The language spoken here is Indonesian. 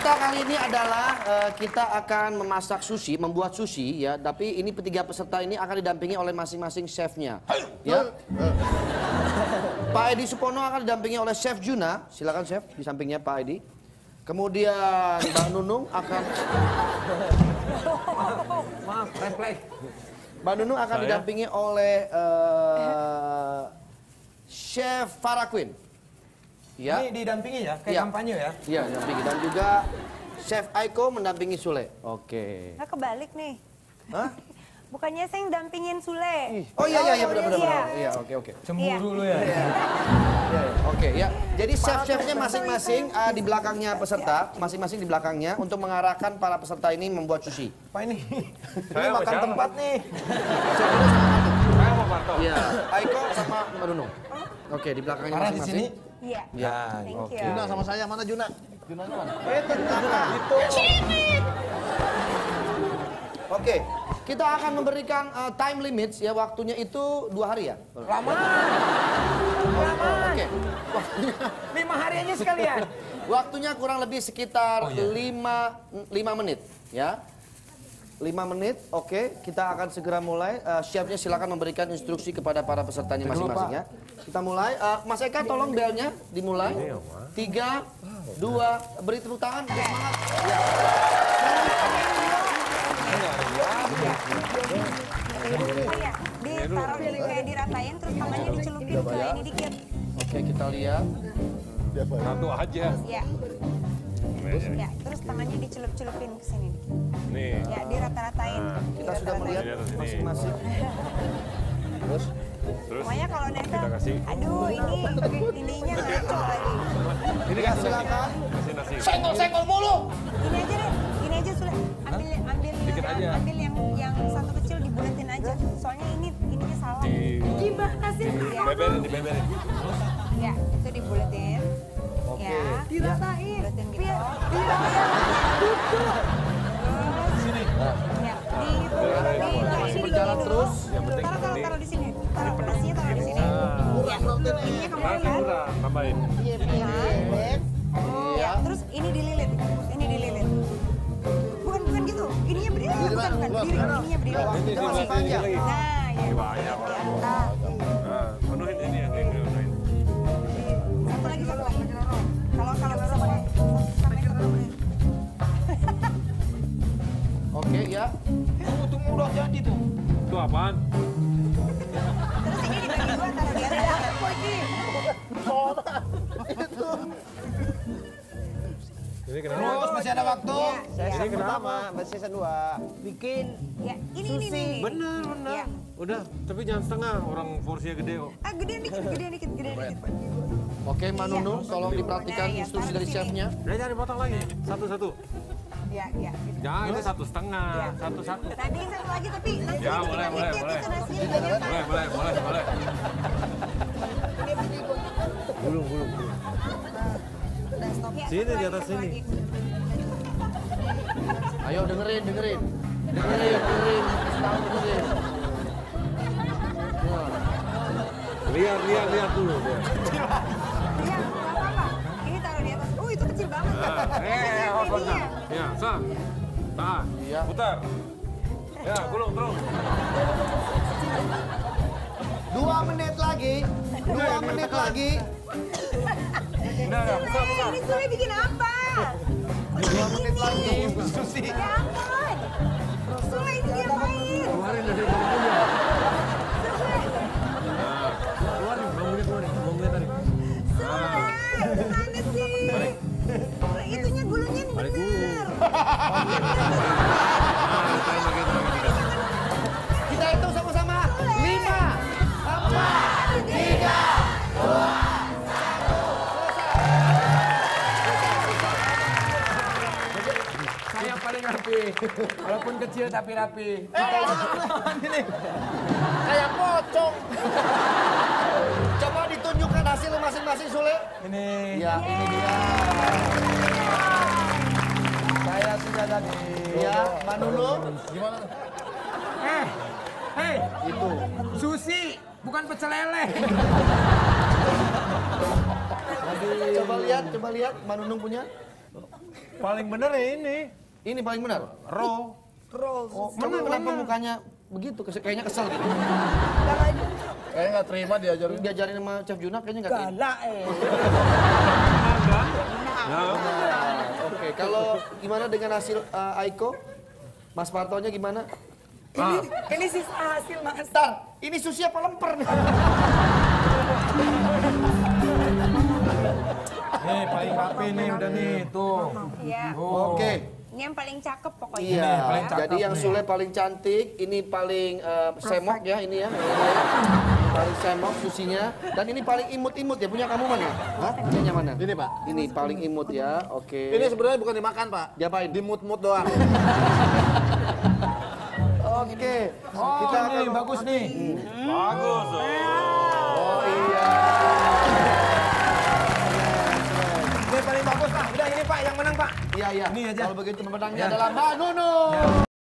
kita kali ini adalah kita akan memasak sushi, membuat sushi ya. Tapi ini ketiga peserta ini akan didampingi oleh masing-masing chefnya. Ya. Pak Edi Supono akan didampingi oleh Chef Juna. Silakan Chef di sampingnya Pak Edi. Kemudian Mbak Nunung akan Mbak Nunung akan didampingi oleh Chef Farah Queen. Ya. Ini didampingi ya, kayak kampanye ya? Iya, didampingi. Dan juga Chef Aiko mendampingi Sule. Oke. Nah, kebalik nih. Hah? Bukannya saya yang dampingin Sule. Oh iya benar. Iya, oke. Cemburu lu ya. Iya. Oke, ya. Jadi chef-chefnya masing-masing di belakangnya peserta, masing-masing di belakangnya untuk mengarahkan para peserta ini membuat sushi. Pak ini makan tempat nih. Saya mau pantau. Iya, Aiko sama Mbak Nunung. Oke, di belakangnya masing-masing. Iya. Ya, thank you. Juna sama saya, mana Juna? Juna mana? Itu. Oke, kita akan memberikan time limits ya, waktunya itu 2 hari ya? Lama. Oke. 5 hari aja sekalian. Waktunya kurang lebih sekitar 5 menit ya. 5 menit, oke. Kita akan segera mulai. Chefnya silakan memberikan instruksi kepada para pesertanya masing-masing ya. Kita mulai. Mas Eka tolong belnya dimulai. 3, 2, beri tepuk tangan. Semangat. Ya. Ditaruh kayak diratain terus tangannya dicelupin ke ini dikit. Oke, kita lihat. Satu aja. Ya. Ya, terus tangannya dicelup-celupin ke sini. Nih. Ya, dirata-ratain. Kita sudah melihat masing-masing. Terus Pokoknya kalau nempel, kita kasih. aduh ininya ngaco lagi. Ini Ya, silakan. kasih nasi. Senggol-senggol mulu. Ini aja deh, ini aja sudah. Dikit aja. Ambil yang satu kecil dibulatin aja. Soalnya ininya salah. Gimana sih? Dibeberin. Ya, itu dibulatin. Oke. Ya, diratain. Bulatin gitu. Sini. Ya, Masih berjalan terus. Yang penting taruh di sini. Taruh nasinya taruh di sini. Ya, ininya kamu nasi kan. kurang, tambahin. Ya, terus ini dililit. Ini dililit. Bukan gitu. Ininya berdiri. Bukan. Ininya berdiri. Itu masih panjang. Nah, ya. Banyak. Nah, Penuhin ini yang penuhin. satu lagi. Kalau Roro pakai sampai ke Roro. Oke, ya. Tunggu udah jadi tuh. Itu apaan? Terus ini dibagi 2 taruh di atas. Ini kenapa? Terus masih ada waktu. Ini kenapa? Masih sisa 2. Bikin. Ya, ini. Bener. Ya. Udah, tapi jangan setengah, orang porsinya gede kok. Gedean dikit. Oke, Mbak Nunung, tolong diperhatikan Nah, ya, instruksi taruh dari sini. chefnya. Udah jangan dipotong lagi, satu-satu. Ya. Jangan, itu 1,5, satu-satu. Tadi satu lagi tapi nasinya Ya, dikit boleh. itu nasinya kebanyakan. Boleh. Gulung. Udah stop. Ya, Sini, satu di lagi, atas satu sini. lagi. Ayo dengerin. Dengerin. Tahu dengerin. Lihat dulu. Iya, nggak apa-apa. Ini taruh di atas. Itu kecil banget. Apa Ininya. Ya, sah. Tahan. Iya. Putar. Ya, gulung terus. 2 menit lagi. 2 menit lagi. Ini Sule bikin apa? 2 menit lagi. Susi. Ya ampun. Sule ini diapain? Keluarin dari bambunya. Keluarin, bambunya tadi. Sule, gimana sih? Itunya gulungin Balik dulu. bener. Kita hitung sama-sama. 5, 4, 3, 2. Saya paling rapi. Walaupun kecil tapi rapi. Kayak pocong. Coba ditunjukkan hasil masing-masing Sule. Ini. Ya, ini dia. Saya sudah tadi. Ya, Mbak Nunung. Gimana? Hei, Itu. sushi bukan pecel lele. Coba lihat Mbak Nunung punya. Paling bener ya ini. Ini paling benar. Roll. Oh, kenapa mukanya begitu? Kayaknya kesel gitu. Kayaknya nggak terima diajarin. Diajarin sama Chef Juna kayaknya nggak terima. Galak Oke, kalau gimana dengan hasil Aiko? Mas Partonya gimana? Ini sisa hasil Mas. Ntar, ini sushi apa lemper nih? Nih paling rapi nih udah nih tuh. Iya. Oke. Ini yang paling cakep pokoknya. Iya, paling cakep jadi yang nih. Sule paling cantik, ini paling semok ya, ini ya. Paling semok susinya. Dan ini paling imut-imut ya, punya kamu mana? Hah? Punya mana? Ini, Pak. Ini paling imut ya, oke. Ini sebenarnya bukan dimakan, Pak. Diapain? Dimut-mut doang. Oke, Oh, kita nih akan... bagus nih. Bagus. Oh iya. Ini paling bagus Pak. Udah ini Pak yang menang Pak. Iya, iya. Ini aja. Kalau begitu pemenangnya Ya. adalah Mbak Nunu.